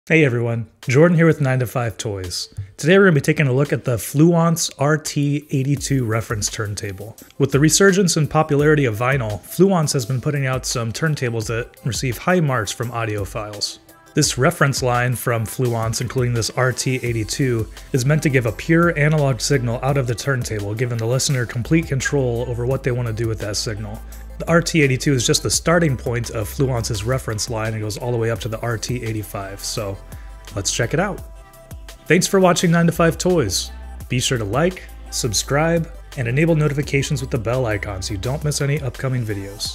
Hey everyone, Jordan here with 9 to 5 Toys. Today we're going to be taking a look at the Fluance RT82 reference turntable. With the resurgence and popularity of vinyl, Fluance has been putting out some turntables that receive high marks from audiophiles. This reference line from Fluance, including this RT82, is meant to give a pure analog signal out of the turntable, giving the listener complete control over what they want to do with that signal. The RT82 is just the starting point of Fluance's reference line and goes all the way up to the RT85, so let's check it out. Thanks for watching 9 to 5 Toys. Be sure to like, subscribe, and enable notifications with the bell icon so you don't miss any upcoming videos.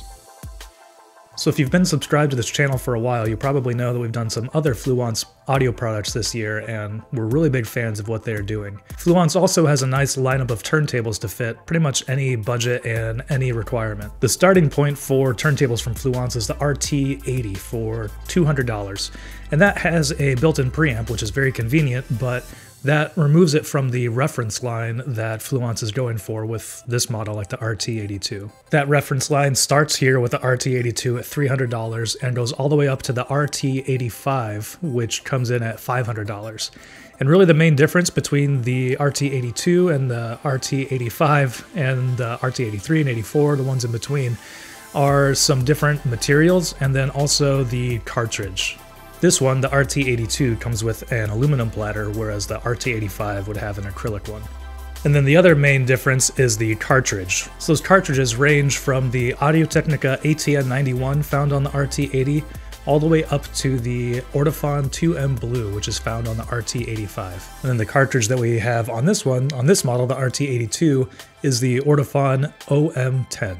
So if you've been subscribed to this channel for a while, you probably know that we've done some other Fluance audio products this year, and we're really big fans of what they're doing. Fluance also has a nice lineup of turntables to fit pretty much any budget and any requirement. The starting point for turntables from Fluance is the RT80 for $200, and that has a built-in preamp, which is very convenient, but that removes it from the reference line that Fluance is going for with this model, like the RT82. That reference line starts here with the RT82 at $300 and goes all the way up to the RT85, which comes in at $500. And really the main difference between the RT82 and the RT85 and the RT83 and 84, the ones in between, are some different materials and then also the cartridge. This one, the RT82, comes with an aluminum bladder, whereas the RT85 would have an acrylic one. And then the other main difference is the cartridge. So those cartridges range from the Audio-Technica ATN91 found on the RT80 all the way up to the Ortofon 2M Blue, which is found on the RT85. And then the cartridge that we have on this one, on this model, the RT82, is the Ortofon OM10.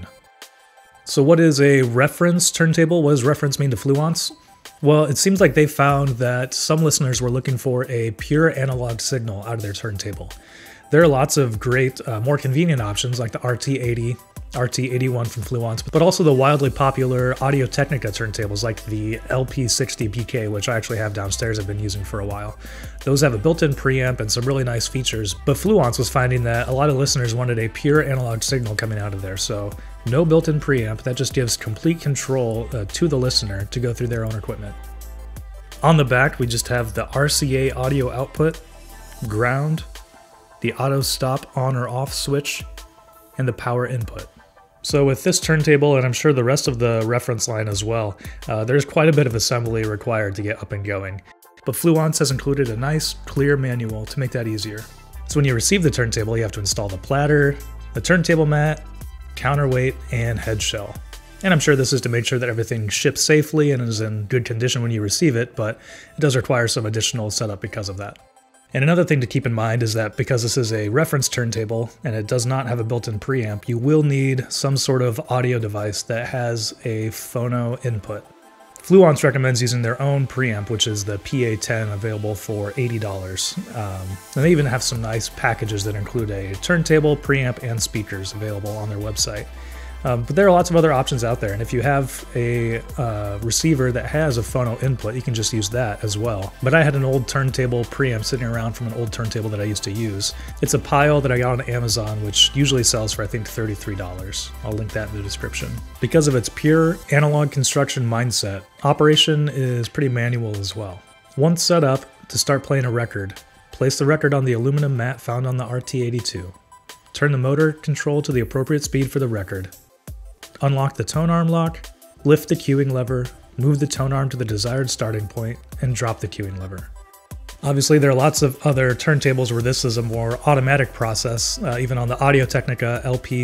So what is a reference turntable? What does reference mean to Fluance? Well, it seems like they found that some listeners were looking for a pure analog signal out of their turntable. There are lots of great, more convenient options like the RT80, RT81 from Fluance, but also the wildly popular Audio-Technica turntables like the LP60BK, which I actually have downstairs I've been using for a while. Those have a built-in preamp and some really nice features, but Fluance was finding that a lot of listeners wanted a pure analog signal coming out of there, so no built-in preamp, that just gives complete control to the listener to go through their own equipment. On the back, we just have the RCA audio output, ground, the auto stop on or off switch, and the power input. So with this turntable, and I'm sure the rest of the reference line as well, there's quite a bit of assembly required to get up and going. But Fluance has included a nice, clear manual to make that easier. So when you receive the turntable, you have to install the platter, the turntable mat, counterweight, and head shell. And I'm sure this is to make sure that everything ships safely and is in good condition when you receive it, but it does require some additional setup because of that. And another thing to keep in mind is that because this is a reference turntable and it does not have a built-in preamp, you will need some sort of audio device that has a phono input. Fluance recommends using their own preamp, which is the PA10, available for $80. And they even have some nice packages that include a turntable, preamp, and speakers available on their website. But there are lots of other options out there, and if you have a receiver that has a phono input, you can just use that as well. But I had an old turntable preamp sitting around from an old turntable that I used to use. It's a Pyle that I got on Amazon, which usually sells for I think $33. I'll link that in the description. Because of its pure analog construction mindset, operation is pretty manual as well. Once set up, to start playing a record, place the record on the aluminum mat found on the RT82. Turn the motor control to the appropriate speed for the record. Unlock the tone arm lock, lift the cueing lever, move the tone arm to the desired starting point, and drop the cueing lever. Obviously, there are lots of other turntables where this is a more automatic process. Even on the Audio-Technica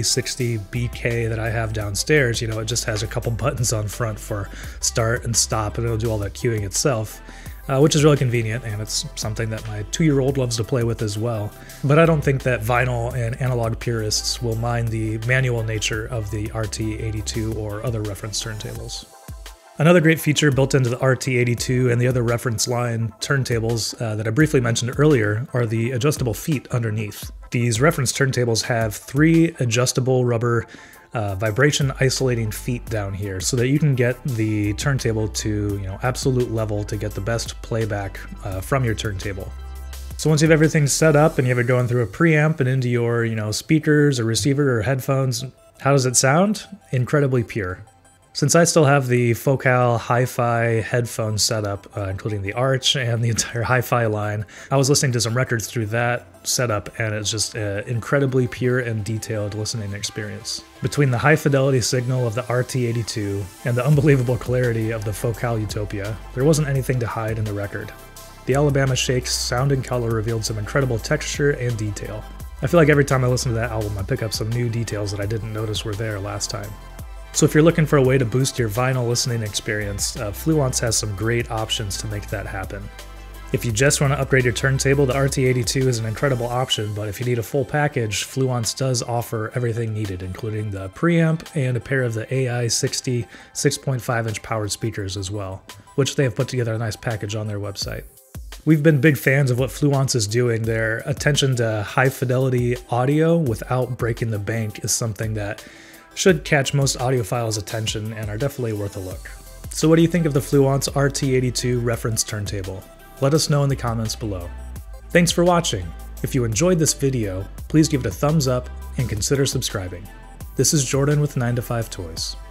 LP60BK that I have downstairs, you know, it just has a couple buttons on front for start and stop, and it'll do all that cueing itself. Which is really convenient, and it's something that my 2-year-old loves to play with as well. But I don't think that vinyl and analog purists will mind the manual nature of the RT82 or other reference turntables. Another great feature built into the RT82 and the other reference line turntables that I briefly mentioned earlier are the adjustable feet underneath. These reference turntables have 3 adjustable rubber vibration isolating feet down here so that you can get the turntable to absolute level to get the best playback from your turntable. So once you have everything set up and you have it going through a preamp and into your speakers or receiver or headphones, how does it sound? Incredibly pure. Since I still have the Focal hi-fi headphone setup, including the Arch and the entire hi-fi line, I was listening to some records through that setup, and it's just an incredibly pure and detailed listening experience. Between the high fidelity signal of the RT82 and the unbelievable clarity of the Focal Utopia, there wasn't anything to hide in the record. The Alabama Shakes sound and color revealed some incredible texture and detail. I feel like every time I listen to that album, I pick up some new details that I didn't notice were there last time. So if you're looking for a way to boost your vinyl listening experience, Fluance has some great options to make that happen. If you just want to upgrade your turntable, the RT82 is an incredible option, but if you need a full package, Fluance does offer everything needed, including the preamp and a pair of the AI60 6.5-inch powered speakers as well, which they have put together a nice package on their website. We've been big fans of what Fluance is doing. Their attention to high fidelity audio without breaking the bank is something that should catch most audiophiles' attention and are definitely worth a look. So what do you think of the Fluance RT82 reference turntable? Let us know in the comments below. Thanks for watching. If you enjoyed this video, please give it a thumbs up and consider subscribing. This is Jordan with 9to5 Toys.